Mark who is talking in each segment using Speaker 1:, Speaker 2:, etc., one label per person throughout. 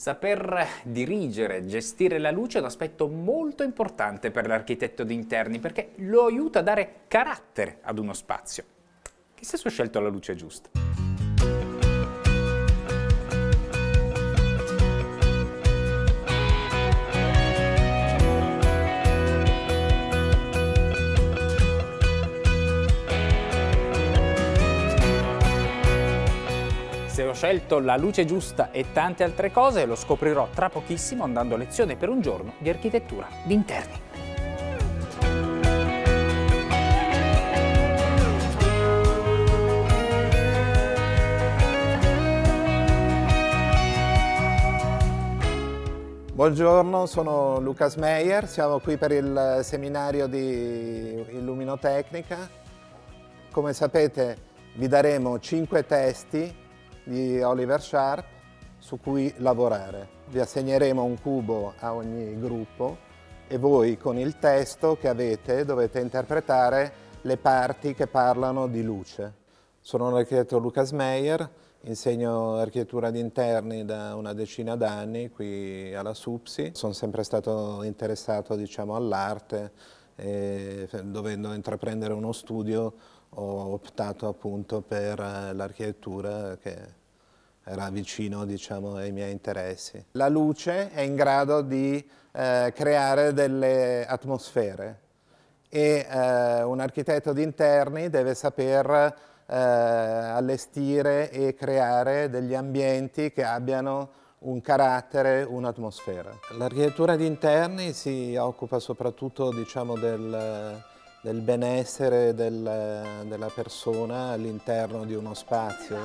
Speaker 1: Saper dirigere, gestire la luce è un aspetto molto importante per l'architetto di interni perché lo aiuta a dare carattere ad uno spazio. Chissà se ho scelto la luce giusta. Se ho scelto la luce giusta e tante altre cose lo scoprirò tra pochissimo andando a lezione per un giorno di architettura d'interni.
Speaker 2: Buongiorno, sono Lucas Meyer, siamo qui per il seminario di Illuminotecnica. Come sapete vi daremo 5 testi di Oliver Sharp su cui lavorare. Vi assegneremo un cubo a ogni gruppo e voi con il testo che avete dovete interpretare le parti che parlano di luce. Sono l'architetto Lucas Meyer, insegno architettura di interni da una decina d'anni qui alla SUPSI. Sono sempre stato interessato, diciamo, all'arte e dovendo intraprendere uno studio ho optato appunto per l'architettura che era vicino, diciamo, ai miei interessi. La luce è in grado di creare delle atmosfere e un architetto di interni deve saper allestire e creare degli ambienti che abbiano un carattere, un'atmosfera. L'architettura di interni si occupa soprattutto, diciamo, del benessere della persona all'interno di uno spazio.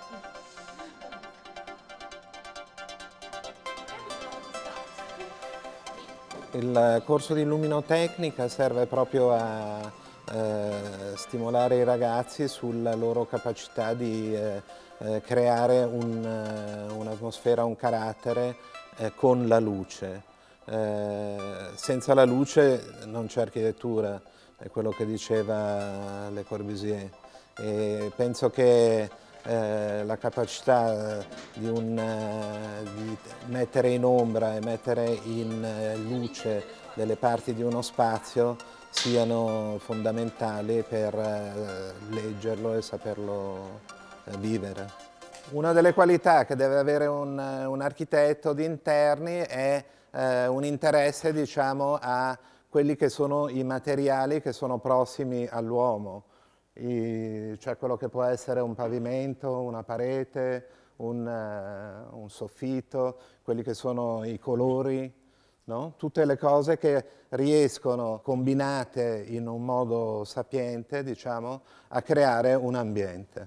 Speaker 2: Il corso di Illuminotecnica serve proprio a stimolare i ragazzi sulla loro capacità di creare un'atmosfera, un carattere con la luce. Senza la luce non c'è architettura, è quello che diceva Le Corbusier. E penso che la capacità di mettere in ombra e mettere in luce delle parti di uno spazio siano fondamentali per leggerlo e saperlo vivere. Una delle qualità che deve avere un architetto di interni è un interesse, diciamo, a quelli che sono i materiali che sono prossimi all'uomo, cioè quello che può essere un pavimento, una parete, un soffitto, quelli che sono i colori, no? Tutte le cose che riescono, combinate in un modo sapiente, diciamo, a creare un ambiente.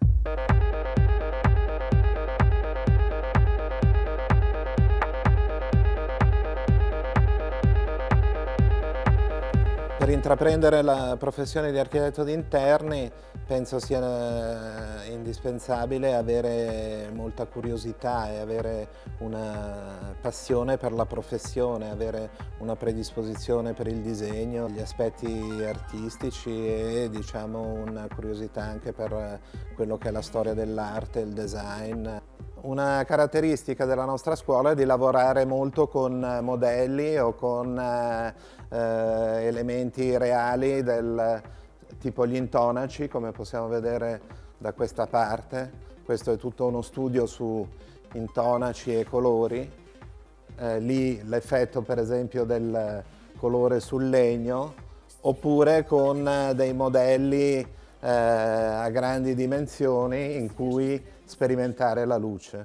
Speaker 2: Per intraprendere la professione di architetto di interni penso sia indispensabile avere molta curiosità e avere una passione per la professione, avere una predisposizione per il disegno, gli aspetti artistici e, diciamo, una curiosità anche per quello che è la storia dell'arte, il design. Una caratteristica della nostra scuola è di lavorare molto con modelli o con elementi reali del tipo gli intonaci, come possiamo vedere da questa parte. Questo è tutto uno studio su intonaci e colori. Lì l'effetto, per esempio, del colore sul legno, oppure con dei modelli a grandi dimensioni in cui sperimentare la luce.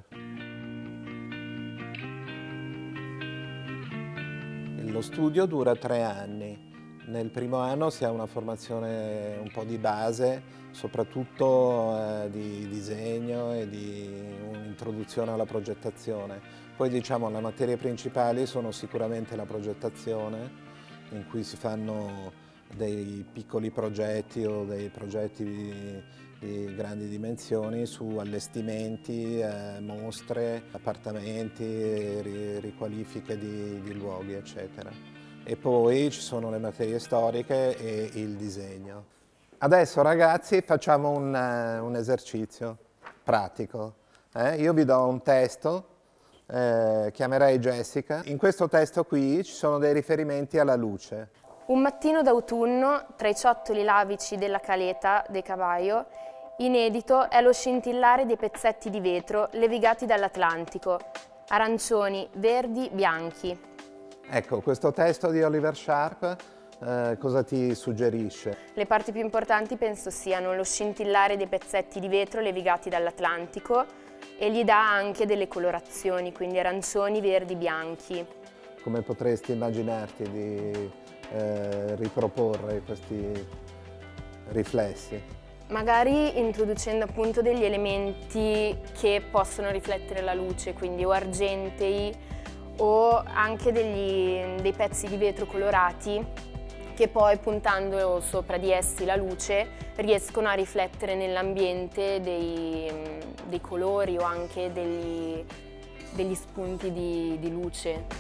Speaker 2: Lo studio dura 3 anni. Nel primo anno si ha una formazione un po' di base, soprattutto di disegno e di un'introduzione alla progettazione. Poi, diciamo, le materie principali sono sicuramente la progettazione, in cui si fanno dei piccoli progetti o dei progetti di grandi dimensioni su allestimenti, mostre, appartamenti, riqualifiche di luoghi, eccetera. E poi ci sono le materie storiche e il disegno. Adesso, ragazzi, facciamo un esercizio pratico. Io vi do un testo chiamerei Jessica. In questo testo qui ci sono dei riferimenti alla luce.
Speaker 3: Un mattino d'autunno, tra i ciottoli lavici della caleta de cavallo, inedito è lo scintillare dei pezzetti di vetro levigati dall'Atlantico, arancioni, verdi, bianchi.
Speaker 2: Ecco, questo testo di Oliver Sharp cosa ti suggerisce?
Speaker 3: Le parti più importanti penso siano lo scintillare dei pezzetti di vetro levigati dall'Atlantico e gli dà anche delle colorazioni, quindi arancioni, verdi, bianchi.
Speaker 2: Come potresti immaginarti di riproporre questi riflessi?
Speaker 3: Magari introducendo appunto degli elementi che possono riflettere la luce, quindi o argentei o anche dei pezzi di vetro colorati che poi puntando sopra di essi la luce riescono a riflettere nell'ambiente dei colori o anche degli spunti di luce.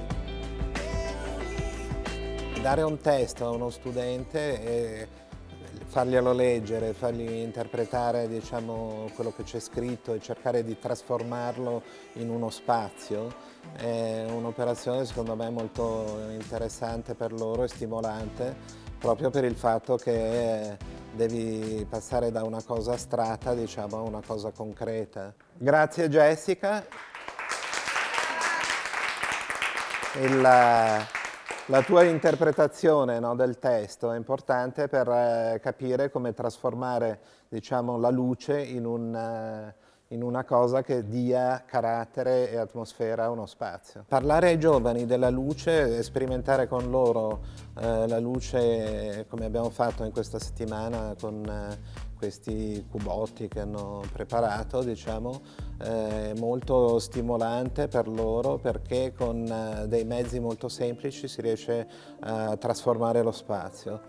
Speaker 2: Dare un testo a uno studente e farglielo leggere, fargli interpretare, diciamo, quello che c'è scritto e cercare di trasformarlo in uno spazio è un'operazione secondo me molto interessante per loro e stimolante, proprio per il fatto che devi passare da una cosa astratta, diciamo, a una cosa concreta. Grazie Jessica. La tua interpretazione, no, del testo è importante per capire come trasformare, diciamo, la luce in una cosa che dia carattere e atmosfera a uno spazio. Parlare ai giovani della luce, sperimentare con loro la luce come abbiamo fatto in questa settimana con questi cubotti che hanno preparato, diciamo, è molto stimolante per loro perché con dei mezzi molto semplici si riesce a trasformare lo spazio.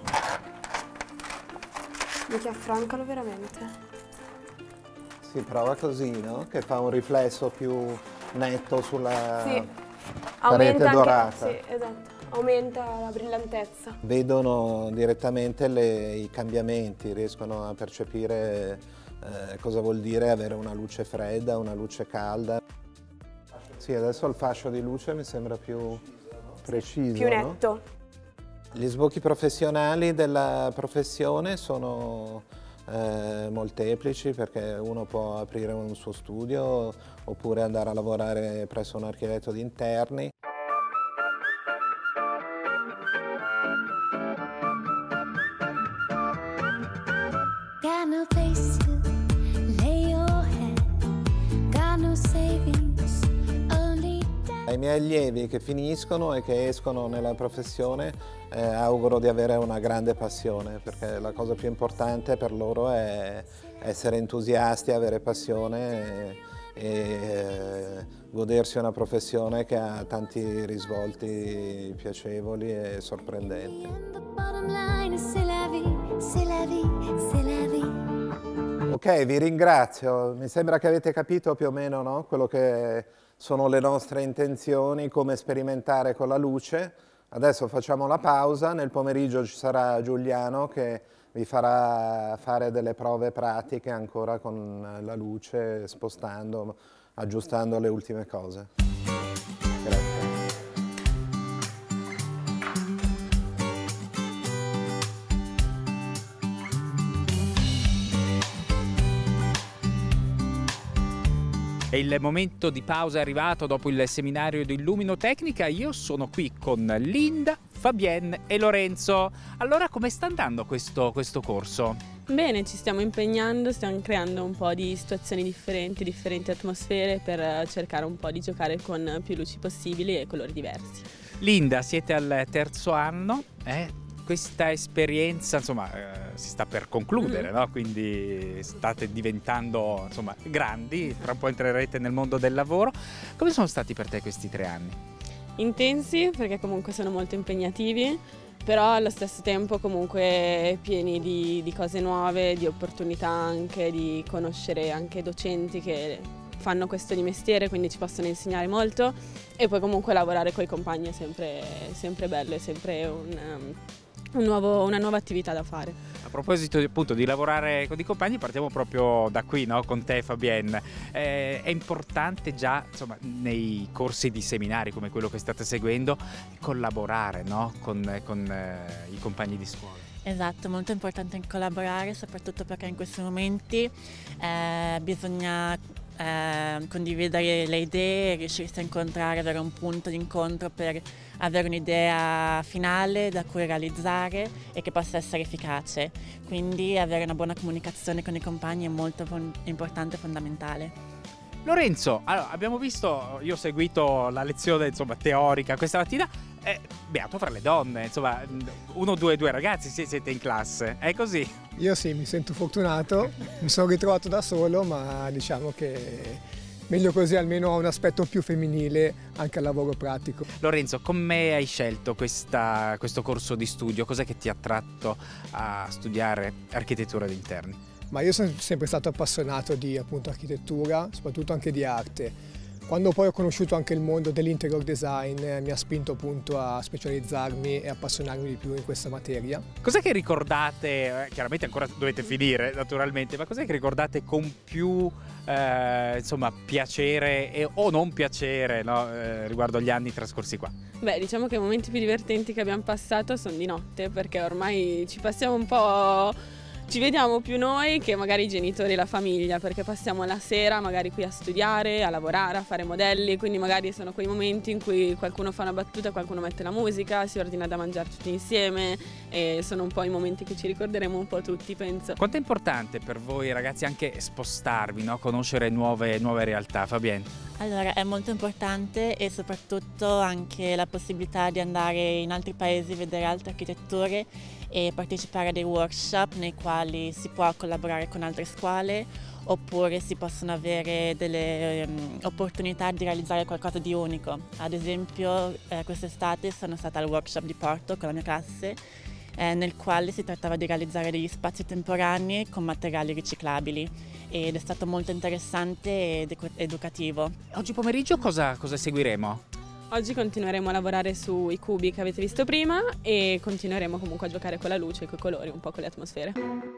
Speaker 4: Mica affrancalo veramente.
Speaker 2: Si prova così, no? Che fa un riflesso più netto sulla parete dorata.
Speaker 4: Sì, esatto. Aumenta la brillantezza.
Speaker 2: Vedono direttamente i cambiamenti, riescono a percepire cosa vuol dire avere una luce fredda, una luce calda. Sì, adesso il fascio di luce mi sembra più preciso.
Speaker 4: Più netto.
Speaker 2: No? Gli sbocchi professionali della professione sono molteplici perché uno può aprire un suo studio oppure andare a lavorare presso un architetto di interni.
Speaker 5: Got no place to lay your head, got no savings, only debt.
Speaker 2: Ai miei allievi che finiscono e che escono nella professione auguro di avere una grande passione, perché la cosa più importante per loro è essere entusiasti, avere passione e godersi una professione che ha tanti risvolti piacevoli e sorprendenti.
Speaker 5: And the bottom line is c'est la vie, c'est la vie, c'est la vie.
Speaker 2: Ok, vi ringrazio. Mi sembra che avete capito più o meno, no? Quello che sono le nostre intenzioni, come sperimentare con la luce. Adesso facciamo la pausa, nel pomeriggio ci sarà Giuliano che vi farà fare delle prove pratiche ancora con la luce, spostando, aggiustando le ultime cose. Grazie.
Speaker 1: E il momento di pausa è arrivato dopo il seminario di Illumino-Tecnica. Io sono qui con Linda, Fabienne e Lorenzo. Allora, come sta andando questo corso?
Speaker 6: Bene, ci stiamo impegnando, stiamo creando un po' di situazioni differenti atmosfere per cercare un po' di giocare con più luci possibili e colori diversi.
Speaker 1: Linda, siete al terzo anno, questa esperienza insomma si sta per concludere, no? Quindi state diventando insomma grandi, tra un po' entrerete nel mondo del lavoro. Come sono stati per te questi 3 anni?
Speaker 6: Intensi perché comunque sono molto impegnativi, però allo stesso tempo comunque pieni di cose nuove, di opportunità anche, di conoscere anche docenti che fanno questo di mestiere, quindi ci possono insegnare molto, e poi comunque lavorare con i compagni è sempre bello, è sempre una nuova attività da fare.
Speaker 1: A proposito appunto di lavorare con i compagni, partiamo proprio da qui, no? Con te Fabienne. È importante già, insomma, nei corsi di seminari come quello che state seguendo, collaborare, no? con i compagni di scuola.
Speaker 7: Esatto, molto importante collaborare, soprattutto perché in questi momenti bisogna condividere le idee, riuscirsi a incontrare, avere un punto di incontro per avere un'idea finale da cui realizzare e che possa essere efficace. Quindi avere una buona comunicazione con i compagni è molto importante e fondamentale.
Speaker 1: Lorenzo, allora, abbiamo visto, io ho seguito la lezione insomma, teorica questa mattina, beato fra le donne, insomma, due ragazzi siete in classe, è così?
Speaker 8: Io sì, mi sento fortunato, mi sono ritrovato da solo, ma diciamo che meglio così, almeno ho un aspetto più femminile anche al lavoro pratico.
Speaker 1: Lorenzo, come hai scelto questo corso di studio? Cos'è che ti ha attratto a studiare architettura di interni?
Speaker 8: Ma io sono sempre stato appassionato di appunto architettura, soprattutto anche di arte. Quando poi ho conosciuto anche il mondo dell'interior design mi ha spinto appunto a specializzarmi e appassionarmi di più in questa materia.
Speaker 1: Cos'è che ricordate, chiaramente ancora dovete finire naturalmente, ma cos'è che ricordate con più insomma, piacere o non piacere, no? Riguardo agli anni trascorsi qua?
Speaker 6: Beh, diciamo che i momenti più divertenti che abbiamo passato sono di notte, perché ormai ci passiamo un po'... Ci vediamo più noi che magari i genitori e la famiglia, perché passiamo la sera magari qui a studiare, a lavorare, a fare modelli, quindi magari sono quei momenti in cui qualcuno fa una battuta, qualcuno mette la musica, si ordina da mangiare tutti insieme e sono un po' i momenti che ci ricorderemo un po' tutti, penso.
Speaker 1: Quanto è importante per voi ragazzi anche spostarvi, no? Conoscere nuove realtà, Fabienne?
Speaker 7: Allora, è molto importante e soprattutto anche la possibilità di andare in altri paesi, vedere altre architetture e partecipare a dei workshop nei quali si può collaborare con altre scuole oppure si possono avere delle opportunità di realizzare qualcosa di unico. Ad esempio quest'estate sono stata al workshop di Porto con la mia classe nel quale si trattava di realizzare degli spazi temporanei con materiali riciclabili ed è stato molto interessante ed educativo.
Speaker 1: Oggi pomeriggio cosa seguiremo?
Speaker 6: Oggi continueremo a lavorare sui cubi che avete visto prima e continueremo comunque a giocare con la luce, con i colori, un po' con le atmosfere.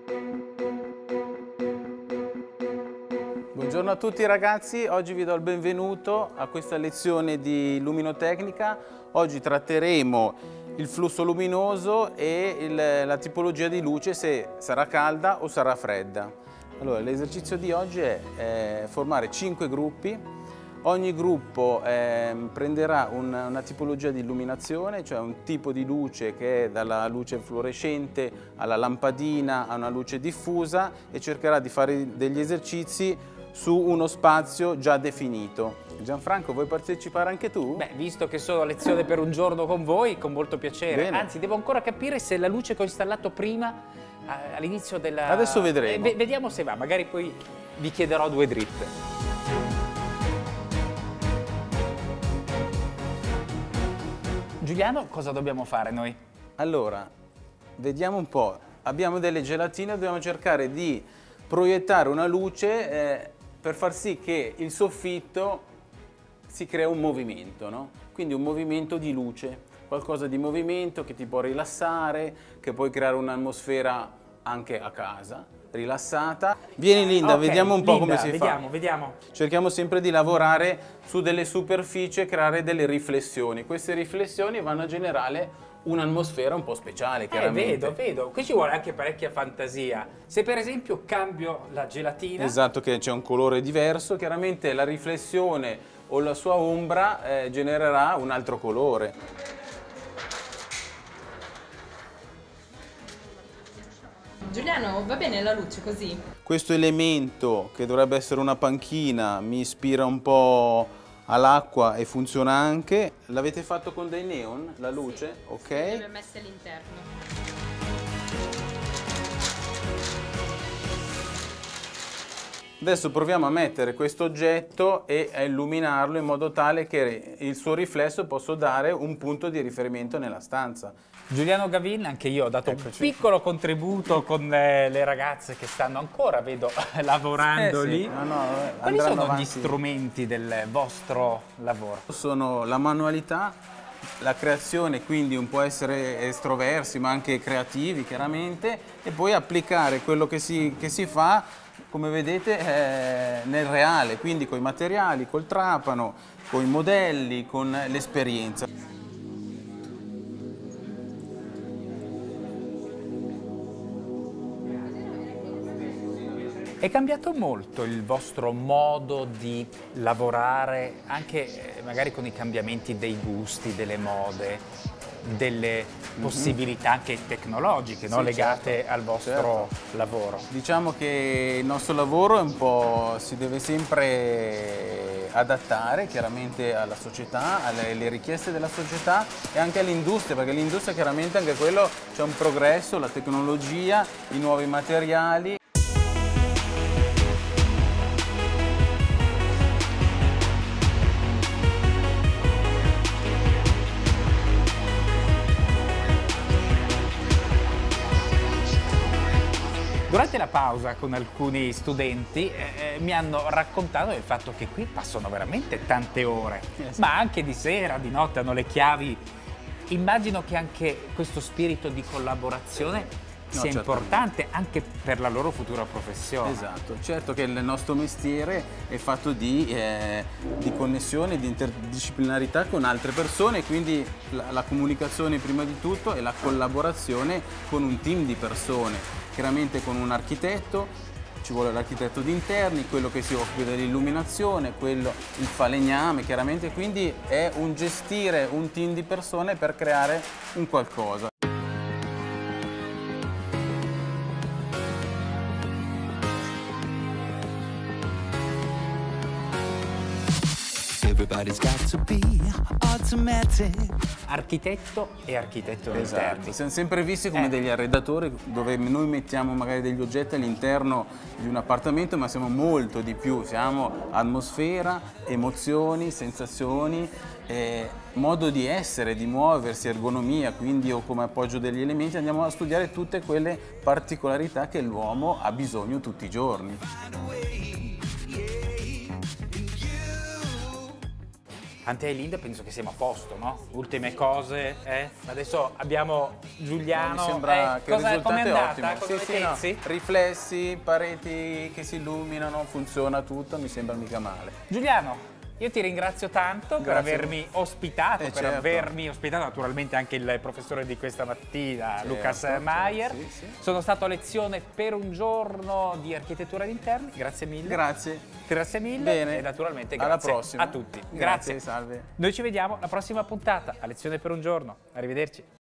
Speaker 9: Buongiorno a tutti ragazzi, oggi vi do il benvenuto a questa lezione di luminotecnica. Oggi tratteremo il flusso luminoso e la tipologia di luce, se sarà calda o sarà fredda. Allora, l'esercizio di oggi è formare 5 gruppi. Ogni gruppo prenderà una tipologia di illuminazione, cioè un tipo di luce che è dalla luce fluorescente alla lampadina a una luce diffusa e cercherà di fare degli esercizi su uno spazio già definito. Gianfranco, vuoi partecipare anche tu?
Speaker 1: Beh, visto che sono a lezione per un giorno con voi, con molto piacere.
Speaker 9: Bene.
Speaker 1: Anzi, devo ancora capire se la luce che ho installato prima, all'inizio della...
Speaker 9: Adesso vedremo.
Speaker 1: Vediamo se va, magari poi vi chiederò 2 dritte. Giuliano, cosa dobbiamo fare noi?
Speaker 9: Allora, vediamo un po'. Abbiamo delle gelatine, dobbiamo cercare di proiettare una luce per far sì che il soffitto si crea un movimento, no? Quindi un movimento di luce, qualcosa di movimento che ti può rilassare, che puoi creare un'atmosfera anche a casa, rilassata. Vieni Linda,
Speaker 1: Okay,
Speaker 9: vediamo un po'
Speaker 1: Linda,
Speaker 9: come si fa.
Speaker 1: Vediamo.
Speaker 9: Cerchiamo sempre di lavorare su delle superfici e creare delle riflessioni. Queste riflessioni vanno a generare un'atmosfera un po' speciale, chiaramente.
Speaker 1: Vedo. Qui ci vuole anche parecchia fantasia. Se per esempio cambio la gelatina...
Speaker 9: Esatto, che c'è un colore diverso, chiaramente la riflessione o la sua ombra genererà un altro colore.
Speaker 10: Giuliano, va bene la luce così?
Speaker 9: Questo elemento, che dovrebbe essere una panchina, mi ispira un po' all'acqua e funziona anche. L'avete fatto con dei neon, la luce?
Speaker 10: Sì,
Speaker 9: ok.
Speaker 10: sì, le abbiamo messe all'interno.
Speaker 9: Adesso proviamo a mettere questo oggetto e a illuminarlo in modo tale che il suo riflesso possa dare un punto di riferimento nella stanza.
Speaker 1: Giuliano Gavin, anche io ho dato un piccolo contributo con le ragazze che stanno ancora, vedo, lavorando
Speaker 9: sì.
Speaker 1: lì. Quali
Speaker 9: andranno
Speaker 1: sono
Speaker 9: avanti.
Speaker 1: gli strumenti del vostro lavoro?
Speaker 9: Sono la manualità la creazione, quindi un po' essere estroversi ma anche creativi chiaramente, e poi applicare quello che si fa, come vedete, nel reale, quindi con i materiali, col trapano, con i modelli, con l'esperienza.
Speaker 1: È cambiato molto il vostro modo di lavorare, anche magari con i cambiamenti dei gusti, delle mode, delle possibilità anche tecnologiche, no?
Speaker 9: Sì,
Speaker 1: legate
Speaker 9: certo,
Speaker 1: al vostro lavoro?
Speaker 9: Diciamo che il nostro lavoro è un po', si deve sempre adattare chiaramente alla società, alle richieste della società e anche all'industria, perché l'industria chiaramente anche quello c'è un progresso, la tecnologia, i nuovi materiali.
Speaker 1: Durante la pausa con alcuni studenti mi hanno raccontato del fatto che qui passano veramente tante ore, ma anche di sera, di notte hanno le chiavi. Immagino che anche questo spirito di collaborazione sia importante anche per la loro futura professione.
Speaker 9: Esatto, certo che il nostro mestiere è fatto di connessione, di interdisciplinarità con altre persone, quindi la comunicazione prima di tutto e la collaborazione con un team di persone. Chiaramente con un architetto, ci vuole l'architetto di interni, quello che si occupa dell'illuminazione, quello il falegname, chiaramente, quindi è un gestire un team di persone per creare un qualcosa.
Speaker 1: Architetto e architetto di
Speaker 9: Esatto,
Speaker 1: interni.
Speaker 9: siamo sempre visti come degli arredatori dove noi mettiamo magari degli oggetti all'interno di un appartamento, ma siamo molto di più, siamo atmosfera, emozioni, sensazioni, modo di essere, di muoversi, ergonomia, quindi o come appoggio degli elementi, andiamo a studiare tutte quelle particolarità che l'uomo ha bisogno tutti i giorni.
Speaker 1: Ante e Linda penso che siamo a posto, no? Ultime cose, Adesso abbiamo Giuliano.
Speaker 9: Mi sembra che il risultato
Speaker 1: com'è
Speaker 9: è
Speaker 1: andata?
Speaker 9: ottimo.
Speaker 1: Cosa
Speaker 9: Sì, no.
Speaker 1: pensi?
Speaker 9: Riflessi, pareti che si illuminano, funziona tutto, mi sembra mica male.
Speaker 1: Giuliano, io ti ringrazio tanto per
Speaker 9: Grazie.
Speaker 1: avermi ospitato, per
Speaker 9: certo.
Speaker 1: avermi ospitato naturalmente anche il professore di questa mattina,
Speaker 9: Certo,
Speaker 1: Lucas Meyer.
Speaker 9: sì.
Speaker 1: Sono stato a lezione per un giorno di architettura di interni, grazie mille.
Speaker 9: Grazie.
Speaker 1: Grazie mille.
Speaker 9: Bene.
Speaker 1: E naturalmente
Speaker 9: Alla
Speaker 1: grazie
Speaker 9: prossima.
Speaker 1: a tutti.
Speaker 9: Grazie, salve.
Speaker 1: Noi ci vediamo alla prossima puntata, a lezione per un giorno. Arrivederci.